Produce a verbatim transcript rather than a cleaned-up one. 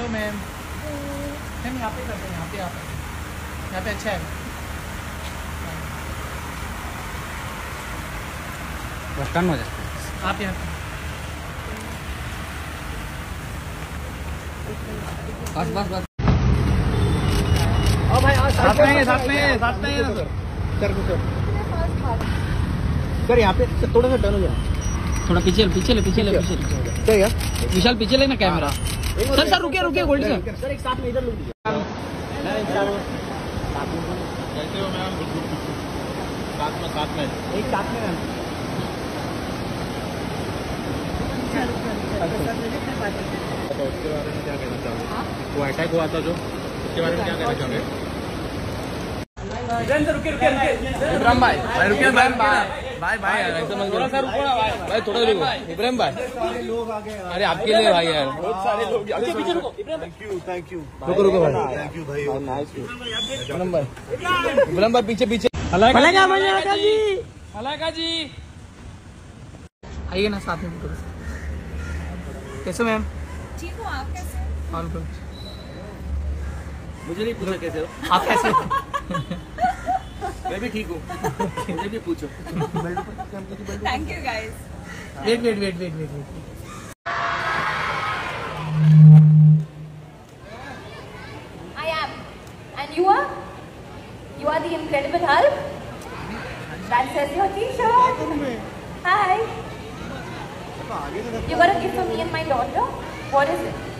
Hello ma'am. Ma'am यहाँ पे करते हैं, यहाँ पे यहाँ पे यहाँ पे अच्छा है। बस टर्न हो जाए आप यहाँ बस बस बस। ओ भाई साथ में साथ में साथ में सर सर सर यहाँ पे थोड़ा सा टर्न हो जाए, थोड़ा पीछे पीछे ले पीछे ले पीछे सर यार विशाल पीछे लेना कैमरा। सर सर रुकिए रुकिए गोल्डी सर। सर एक साथ में इधर लुक दीजिए। कैसे हो मैम? साथ में साथ में एक साथ में मैम। तो उसके बारे में क्या कहना चाहोगे? वो अटैक हुआ था जो, उसके बारे में क्या कहना चाहोगे? रुकिए रुकिए इब्राहिम भाई भाई रुकिए इब्राहिम भाई भाई भाई यार ऐसे मत थोड़ा सा रुको ना भाई भाई थोड़ा रुको इब्राहिम भाई। अरे आपके लिए भाई यार बहुत सारे लोग पीछे रुको। थैंक यू थैंक यू रुको रुको भाई थैंक यू भाई। इब्राहिम भाई इब्राहिम भाई पीछे पीछे। मलेगा मलेगा जी हलाका जी आइए ना साथ में फोटो। कैसे मैम? ठीक हो आप? कैसे? All good. मुझे नहीं पूछा कैसे हो आप कैसे हो? मैं भी ठीक हूँ मुझे भी पूछो। Thank you guys. Wait wait wait wait wait wait I am. And you are? You are the Incredible Hulk? That says your t-shirt. Hi. You got a gift for me and my daughter? What is it?